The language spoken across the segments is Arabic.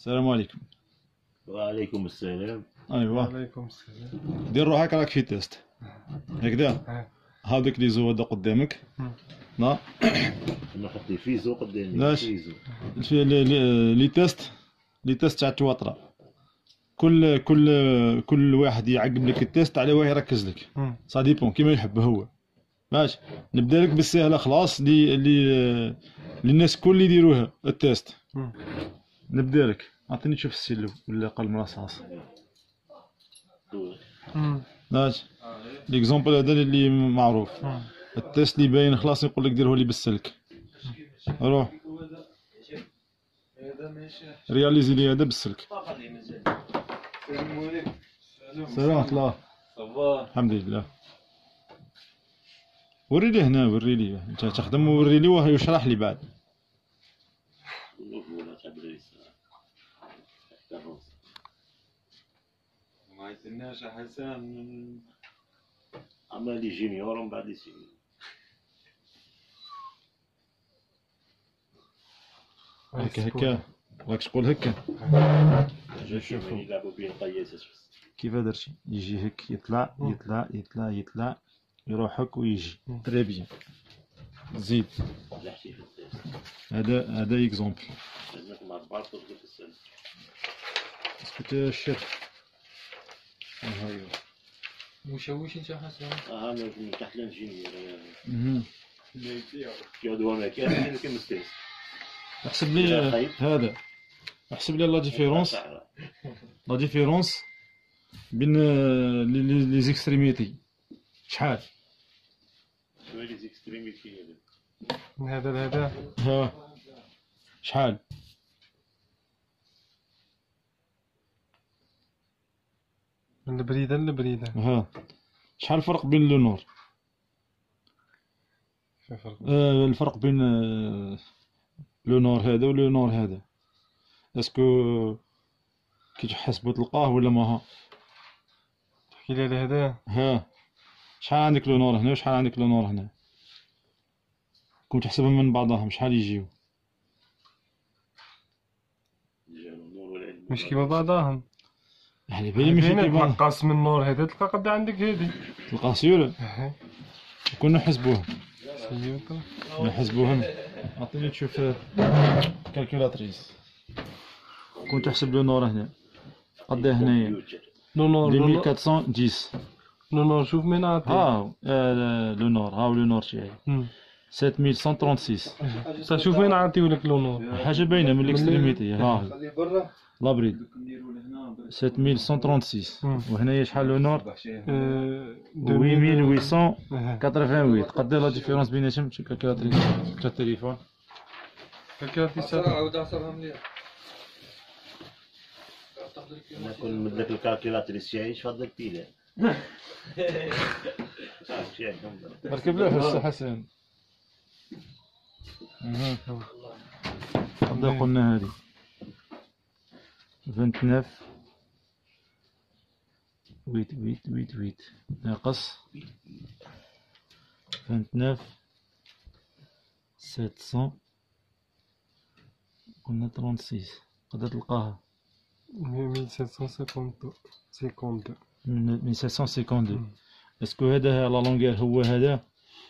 السلام عليكم. وعليكم السلام. ايوا وعليكم السلام. دير روحك راك في تيست هكذا. هاذوك لي زواد قدامك. لا نحط لي فيزو قدامي. لاش فيزو لي تيست تاع التواطره. كل واحد يعقب لك التيست على واه يركز لك. سا ديبون كيما يحب هو. ماشي نبدا لك بالسهله خلاص اللي الناس كل يديروها التيست. نبدا لك عطيني تشوف السيلو ولا قلم رصاص. ماشي ليكزومبل هذا اللي معروف. التيست اللي باين خلاص يقول لك ديره لي بالسلك. روح رياليزي لي هذا بالسلك. سلام الله. الحمد لله. وري لي هنا، وري لي انت تخدم ووري لي وهو يشرح لي بعد. ما يتناش حسن عمل لي جينيور ومن بعد يسيني. هكا راك تقول هكا. نشوفو يلعبوا بين القياس. كيف درتي يجي هك يطلع يطلع يطلع يطلع يروح هك ويجي تري بيان. زيد هذا اكزومبل. لازمك مع بعض تضرب في السن. اسكو تشد هايو مشوش انت حسن. انا من تحت الانجينيور اها يقعدوا هناك كان مستانس. احسب لي هذا، احسب لي لا ديفيرونس بين لي زيكستريميتي شحال. شنو لي زيكستريميتي هذا؟ من هذا لهذا ها شحال؟ من البريدة للبريدة. ها شحال الفرق بين لو نور؟ الفرق بين لو نور هذا ولو نور هذا اسكو كي تحسبو تلقاه ولا ماها؟ تحكي لي على هذا. ها شحال عندك لو نور هنا وشحال عندك لو نور هنا؟ كون تحسبهم من بعضهم شحال يجيو؟ مش كيما بعضاهم. على بالي ماشي كيما تنقص من النور هذا تلقى قد عندك هذه تلقى سيوله. كون نحسبوهم نحسبوهم عطيني تشوف كالكولاتريس. كون تحسب لو نور هنا قد هنايا لو نور 2410. لو نور شوف من عطي. لو نور هاو لو نور تاعي 7136. شوف وين عطيولك لو نور. حاجه باينه من الاكستريميتي. ها لابريد 7136 وهنايا شحال لو نور 8888. قد لا ديفيرونس بيناتهم؟ شوف كالكولاتريس تاع التليفون. كالكولاتريس عاود عصرها مليح. انا كون من ذاك الكالكولاتريس تاعي فضل بيلا. ركب له حس حسن. قد قلنا هذه 29 8 ناقص 29 700 قلنا 36. قد تلقاها 1752. اسكو هذا لا لونغير هو هذا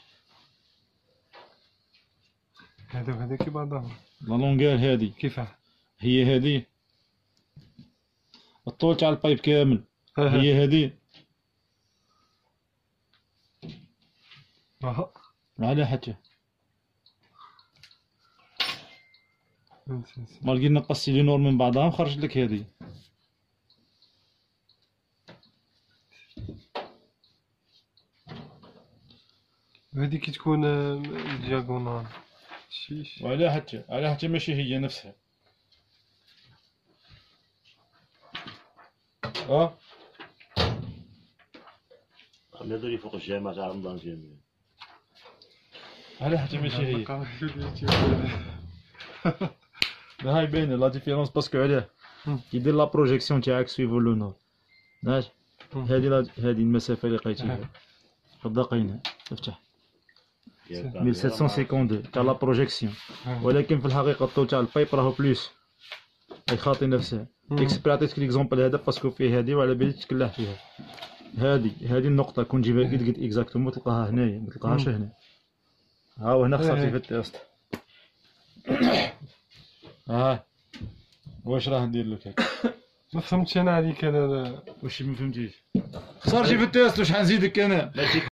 وهذا كي بعضهم. لا لونغير هذه كيفاه هي هذه الطول تاع البايب كامل هي هذه. على حتى مالكي نقصتي لي نور من بعضهم خرج لك هذه. هذه كي تكون دياغونال شيش. وعلى حتى ماشي هي نفسها. هذا اللي فوق الجامعة تاع رمضان جميل. على حتى ماشي هي. هاي باينه لا ديفيرونس باسكو علاه كيدير لا بروجيكسيون تاعك سويفو لو نور. ماشي هذه المسافه اللي لقيتيها دقيقه افتح 1752 تاع لا بروجيكسيون. ولكن في الحقيقه الطول تاع البايب راهو بلوس خاطي نفسها. اكسبري عطيتك ليكزومبل هذا باسكو فيه هذه وعلى بالي تكلح فيها. هذه النقطة كون تجيبها قد اكزاكتومون تلقاها هنايا، ما تلقاهاش هنا. ها هنا خسرتي في التيست. واش راه ندير لك هكا؟ ما فهمتش انا هذيك انا. واش ما فهمتيش؟ خسرتي في التيست واش حنزيدك انا؟